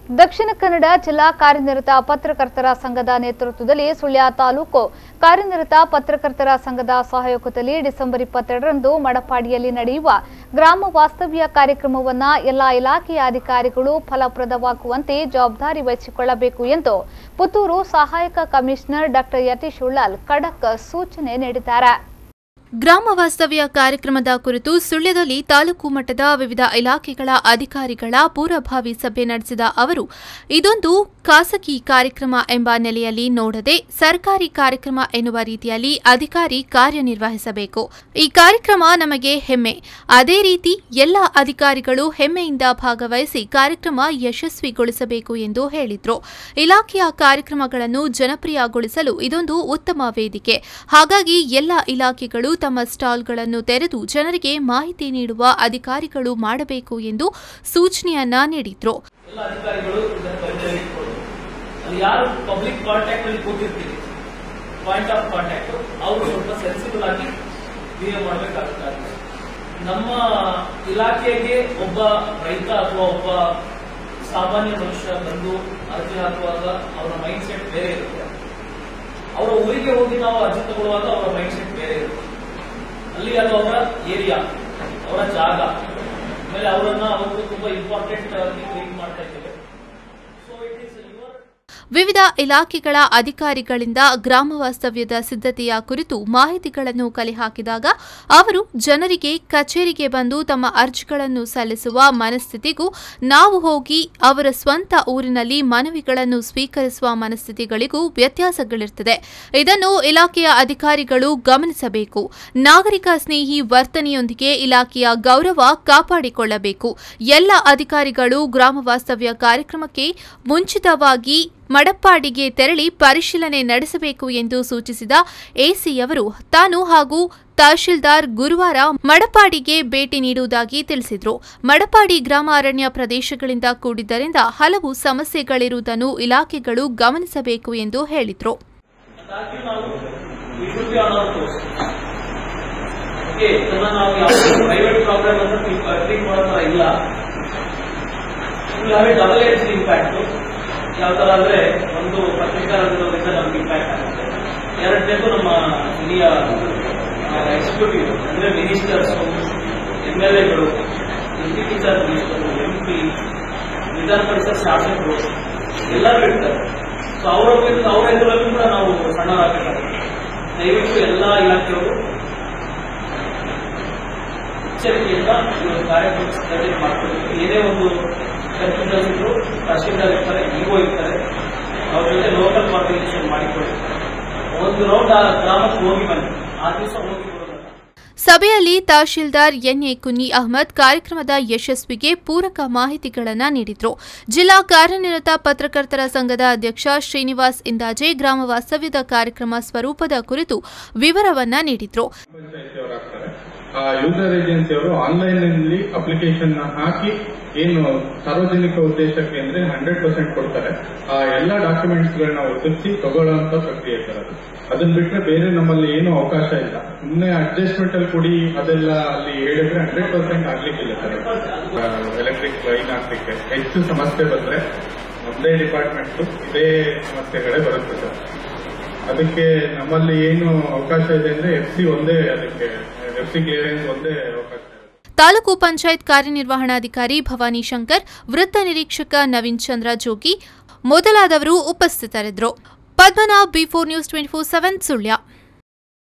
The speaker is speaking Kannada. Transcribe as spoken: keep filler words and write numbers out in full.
ದಕ್ಷಿಣ ಕನ್ನಡ ಜಿಲ್ಲಾ ಕಾರ್ಯನಿರತ ಪತ್ರಕರ್ತರ ಸಂಘದ ನೇತೃತ್ವದಲ್ಲಿ ಸುಳ್ಯ ತಾಲೂಕು ಕಾರ್ಯನಿರತ ಪತ್ರಕರ್ತರ ಸಂಘದ ಸಹಯೋಗದಲ್ಲಿ ಡಿಸೆಂಬರ್ ಇಪ್ಪತ್ತೆರಡರಂದು ಮಡಪಾಡಿಯಲ್ಲಿ ನಡೆಯುವ ಗ್ರಾಮ ವಾಸ್ತವ್ಯ ಕಾರ್ಯಕ್ರಮವನ್ನು ಎಲ್ಲಾ ಇಲಾಖೆಯ ಅಧಿಕಾರಿಗಳು ಫಲಪ್ರದವಾಗುವಂತೆ ಜವಾಬ್ದಾರಿ ವಹಿಸಿಕೊಳ್ಳಬೇಕು ಎಂದು ಪುತ್ತೂರು ಸಹಾಯಕ ಕಮಿಷನರ್ ಡಾಕ್ಟರ್ ಯತೀಶ್ ಉಳ್ಳಾಲ್ ಖಡಕ್ ಸೂಚನೆ ನೀಡಿದ್ದಾರೆ. ಗ್ರಾಮ ವಾಸ್ತವ್ಯ ಕಾರ್ಯಕ್ರಮದ ಕುರಿತು ಸುಳ್ಯದಲ್ಲಿ ತಾಲೂಕು ಮಟ್ಟದ ವಿವಿಧ ಇಲಾಖೆಗಳ ಅಧಿಕಾರಿಗಳ ಪೂರ್ವಭಾವಿ ಸಭೆ ನಡೆಸಿದ ಅವರು ಇದೊಂದು ಖಾಸಗಿ ಕಾರ್ಯಕ್ರಮ ಎಂಬ ನೆಲೆಯಲ್ಲಿ ನೋಡದೆ ಸರ್ಕಾರಿ ಕಾರ್ಯಕ್ರಮ ಎನ್ನುವ ರೀತಿಯಲ್ಲಿ ಅಧಿಕಾರಿ ಕಾರ್ಯನಿರ್ವಹಿಸಬೇಕು. ಈ ಕಾರ್ಯಕ್ರಮ ನಮಗೆ ಹೆಮ್ಮೆ. ಅದೇ ರೀತಿ ಎಲ್ಲ ಅಧಿಕಾರಿಗಳು ಹೆಮ್ಮೆಯಿಂದ ಭಾಗವಹಿಸಿ ಕಾರ್ಯಕ್ರಮ ಯಶಸ್ವಿಗೊಳಿಸಬೇಕು ಎಂದು ಹೇಳಿದರು. ಇಲಾಖೆಯ ಕಾರ್ಯಕ್ರಮಗಳನ್ನು ಜನಪ್ರಿಯಗೊಳಿಸಲು ಇದೊಂದು ಉತ್ತಮ ವೇದಿಕೆ. ಹಾಗಾಗಿ ಎಲ್ಲ ಇಲಾಖೆಗಳು ತಮ್ಮ ಸ್ಟಾಲ್ಗಳನ್ನು ತೆರೆದು ಜನರಿಗೆ ಮಾಹಿತಿ ನೀಡುವ ಅಧಿಕಾರಿಗಳು ಮಾಡಬೇಕು ಎಂದು ಸೂಚನೆಯನ್ನ ನೀಡಿದ್ರು. ಯಾರು ಪಬ್ಲಿಕ್ ಕಾಂಟ್ಯಾಕ್ಟ್ ಅಲ್ಲಿ ಕೂತಿರ್ತೀವಿ, ಪಾಯಿಂಟ್ ಆಫ್ ಕಾಂಟ್ಯಾಕ್ಟ್, ಅವರು ಸ್ವಲ್ಪ ಸೆನ್ಸಿಬಲ್ ಆಗಿ ಬಿಹೇವ್ ಮಾಡಬೇಕಾಗುತ್ತೆ. ನಮ್ಮ ಇಲಾಖೆಗೆ ಒಬ್ಬ ರೈತ ಅಥವಾ ಒಬ್ಬ ಸಾಮಾನ್ಯ ಮನುಷ್ಯ ಬಂದು ಅರ್ಜಿ ಹಾಕುವಾಗ ಅವರ ಮೈಂಡ್ ಸೆಟ್ ಬೇರೆ ಇರುತ್ತೆ. ಅವರ ಊರಿಗೆ ಹೋಗಿ ನಾವು ಅರ್ಜಿ ತಗೊಳ್ಳುವಾಗ ಅವರ ಮೈಂಡ್ ಸೆಟ್ ಬೇರೆ ಇರುತ್ತೆ. ಅಲ್ಲಿ ಅದು ಅವರ ಏರಿಯಾ, ಅವರ ಜಾಗ, ಆಮೇಲೆ ಅವರನ್ನ ಅವರು ತುಂಬಾ ಇಂಪಾರ್ಟೆಂಟ್ ಆಗಿ ಟ್ರೀಟ್ ಮಾಡ್ತಾ ಇದ್ದೇವೆ. ಸೊ ಇಟ್ ಈಸ್ ವಿವಿಧ ಇಲಾಖೆಗಳ ಅಧಿಕಾರಿಗಳಿಂದ ಗ್ರಾಮ ವಾಸ್ತವ್ಯದ ಸಿದ್ಧತೆಯ ಕುರಿತು ಮಾಹಿತಿಗಳನ್ನು ಕಲೆ ಹಾಕಿದಾಗ ಅವರು ಜನರಿಗೆ ಕಚೇರಿಗೆ ಬಂದು ತಮ್ಮ ಅರ್ಜಿಗಳನ್ನು ಸಲ್ಲಿಸುವ ಮನಸ್ಥಿತಿಗೂ ನಾವು ಹೋಗಿ ಅವರ ಸ್ವಂತ ಊರಿನಲ್ಲಿ ಮನವಿಗಳನ್ನು ಸ್ವೀಕರಿಸುವ ಮನಸ್ಥಿತಿಗಳಿಗೂ ವ್ಯತ್ಯಾಸಗಳಿರುತ್ತದೆ. ಇದನ್ನು ಇಲಾಖೆಯ ಅಧಿಕಾರಿಗಳು ಗಮನಿಸಬೇಕು. ನಾಗರಿಕ ಸ್ನೇಹಿ ವರ್ತನೆಯೊಂದಿಗೆ ಇಲಾಖೆಯ ಗೌರವ ಕಾಪಾಡಿಕೊಳ್ಳಬೇಕು. ಎಲ್ಲ ಅಧಿಕಾರಿಗಳು ಗ್ರಾಮ ವಾಸ್ತವ್ಯ ಕಾರ್ಯಕ್ರಮಕ್ಕೆ ಮುಂಚಿತವಾಗಿ ಮಡಪ್ಪಾಡಿಗೆ ತೆರಳಿ ಪರಿಶೀಲನೆ ನಡೆಸಬೇಕು ಎಂದು ಸೂಚಿಸಿದ ಎಸಿಯವರು ತಾನು ಹಾಗೂ ತಹಶೀಲ್ದಾರ್ ಗುರುವಾರ ಮಡಪಾಡಿಗೆ ಭೇಟಿ ನೀಡುವುದಾಗಿ ತಿಳಿಸಿದರು. ಮಡಪಾಡಿ ಗ್ರಾಮ ಅರಣ್ಯ ಪ್ರದೇಶಗಳಿಂದ ಕೂಡಿದ್ದರಿಂದ ಹಲವು ಸಮಸ್ಯೆಗಳಿರುವುದನ್ನು ಇಲಾಖೆಗಳು ಗಮನಿಸಬೇಕು ಎಂದು ಹೇಳಿದರು. ಯಾವ ತರ ಅಂದ್ರೆ ಒಂದು ಪತ್ರಿಕಾ ರಂಗದಿಂದ ನಮ್ಗೆ ಇಂಪ್ಯಾಕ್ಟ್ ಆಗುತ್ತೆ. ಎರಡನೇದು ನಮ್ಮ ಹಿರಿಯ ಎಕ್ಸಿಕ್ಯೂಟಿವ್ ಅಂದ್ರೆ ಮಿನಿಸ್ಟರ್ಸ್, ಎಂ ಎಲ್ ಎಗಳು, ಡೆಪ್ಯೂಟಿ ಚೀಫ್ ಮಿನಿಸ್ಟರ್, ಎಂಪಿ, ವಿಧಾನ ಪರಿಷತ್ ಶಾಸಕರು ಎಲ್ಲರೂ ಇರ್ತಾರೆ. ಸೊ ಅವರ ಅವರ ಎದುರಲ್ಲೂ ಕೂಡ ನಾವು ಸಣ್ಣರಾಗಬೇಕಾಗುತ್ತೆ. ದಯವಿಟ್ಟು ಎಲ್ಲಾ ಇಲಾಖೆಯವರು ಎಚ್ಚರಿಕೆಯಿಂದ ಈ ಒಂದು ಕಾರ್ಯಕ್ರಮ ಸಿದ್ಧತೆ ಮಾಡ್ಕೊಳ್ಬೇಕು. ಏನೇ ಒಂದು ಕನ್ಫ್ಯೂಷನ್ಸ್ ಇದ್ರು ತಹಶೀಲ್ದಾರ್ ಇರ್ತಾರೆ, ಇಒ ಇರ್ತಾರೆ, ಅವ್ರ ಜೊತೆ ಲೋಕಲ್ ಕೋಆರ್ಡಿನೇಷನ್ ಮಾಡಿಕೊಳ್ಳಿ. ಒಂದು ರೌಂಡ್ ಆ ಗ್ರಾಮಕ್ಕೆ ಹೋಗಿ ಬನ್ನಿ, ಆ ದಿವಸ ಹೋಗಿ ಬರೋದಲ್ಲ. ಸಭೆಯಲ್ಲಿ ತಹಶೀಲ್ದಾರ್ ಎನ್ಎ ಕುನ್ನಿ ಅಹಮದ್ ಕಾರ್ಯಕ್ರಮದ ಯಶಸ್ವಿಗೆ ಪೂರಕ ಮಾಹಿತಿಗಳನ್ನು ನೀಡಿದರು. ಜಿಲ್ಲಾ ಕಾರ್ಯನಿರತ ಪತ್ರಕರ್ತರ ಸಂಘದ ಅಧ್ಯಕ್ಷ ಶ್ರೀನಿವಾಸ್ ಇಂದಾಜೆ ಗ್ರಾಮ ವಾಸ್ತವ್ಯದ ಕಾರ್ಯಕ್ರಮ ಸ್ವರೂಪದ ಕುರಿತು ವಿವರವನ್ನ ನೀಡಿದರು. ಯೂಸರ್ ಏಜೆನ್ಸಿ ಅವರು ಆನ್ಲೈನ್ ನಲ್ಲಿ ಅಪ್ಲಿಕೇಶನ್ ಹಾಕಿ ಏನು ಸಾರ್ವಜನಿಕ ಉದ್ದೇಶಕ್ಕೆ ಅಂದ್ರೆ ಹಂಡ್ರೆಡ್ ಪರ್ಸೆಂಟ್ ಕೊಡ್ತಾರೆ. ಆ ಎಲ್ಲಾ ಡಾಕ್ಯುಮೆಂಟ್ಸ್ ಗಳನ್ನ ಒದಗಿಸಿ ತಗೊಳ್ಳುವಂತ ಪ್ರಕ್ರಿಯೆ ಸರ್ ಅದು. ಅದನ್ನ ಬಿಟ್ರೆ ಬೇರೆ ನಮ್ಮಲ್ಲಿ ಏನು ಅವಕಾಶ ಇಲ್ಲ. ಸುಮ್ಮನೆ ಅಡ್ಜಸ್ಟ್ಮೆಂಟ್ ಅಲ್ಲಿ ಕೊಡಿ ಅದೆಲ್ಲ ಅಲ್ಲಿ ಹೇಳಿದ್ರೆ ಹಂಡ್ರೆಡ್ ಪರ್ಸೆಂಟ್ ಆಗ್ಲಿಕ್ಕಿಲ್ಲ ಸರ್. ಎಲೆಕ್ಟ್ರಿಕ್ ಲೈನ್ ಹಾಕ್ಲಿಕ್ಕೆ ಹೆಚ್ಚು ಸಮಸ್ಯೆ ಬಂದ್ರೆ ಒಂದೇ ಡಿಪಾರ್ಟ್ಮೆಂಟ್ ಇದೇ ಸಮಸ್ಯೆಗಳೇ ಬರುತ್ತೆ ಸರ್. ಅದಕ್ಕೆ ನಮ್ಮಲ್ಲಿ ಏನು ಅವಕಾಶ ಇದೆ ಅಂದ್ರೆ ಎಫ್ ಸಿ ಒಂದೇ, ಅದಕ್ಕೆ ಎಫ್ ಸಿ ಕ್ಲಿಯರೆನ್ಸ್ ಒಂದೇ ಅವಕಾಶ. ತಾಲೂಕು ಪಂಚಾಯತ್ ಕಾರ್ಯನಿರ್ವಹಣಾಧಿಕಾರಿ ಭವಾನಿ ಶಂಕರ್, ವೃತ್ತ ನಿರೀಕ್ಷಕ ನವೀನ್ ಚಂದ್ರ ಜೋಗಿ ಮೊದಲಾದವರು ಉಪಸ್ಥಿತರಿದ್ದರು. Padmanabh, B four news twenty four seven Sullia.